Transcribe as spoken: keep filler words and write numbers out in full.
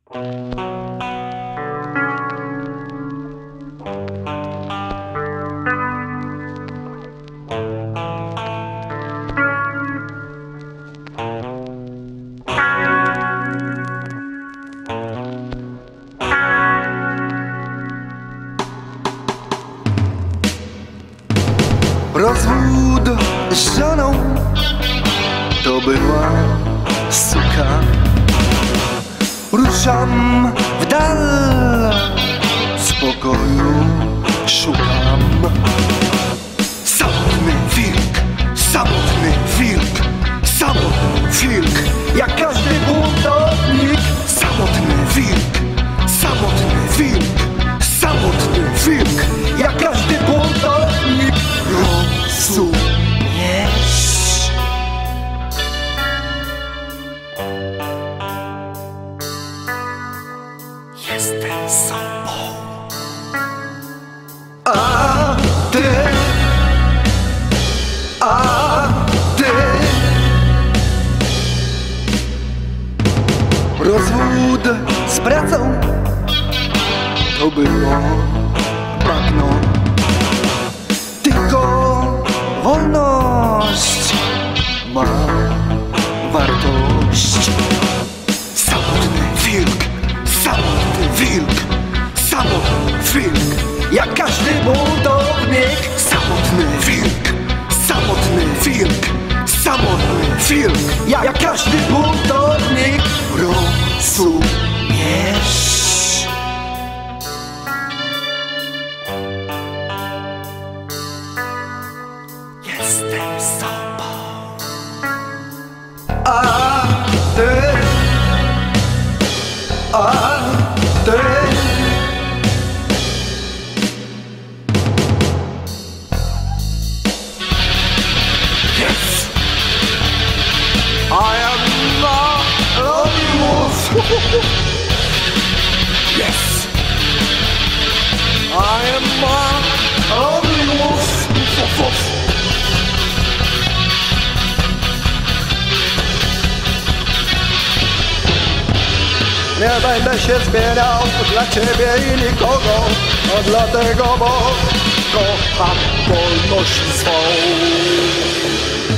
Rozwód z żoną to była suka. Ruszam w dal, spokoju szukam. Samotny wilk, samotny wilk, samotny wilk, jak każdy buntownik. Samotny wilk, samotny wilk, samotny wilk, jak każdy buntownik. Rozumiesz? Jestem sobą. A ty, a ty. Rozwód z pracą to było bagno. Wolność ma wartość. Samotny wilk, samotny wilk, samotny wilk, jak każdy buntownik. Samotny wilk, samotny wilk, samotny wilk, jak, jak każdy buntownik. Rozumiesz? Jestem sobą. A ty, a ty. Yes, I am not only wolf. Yes, I am not only wolf. Nie będę się zmieniał dla ciebie i nikogo, a dlatego, bo kocham wolność swą.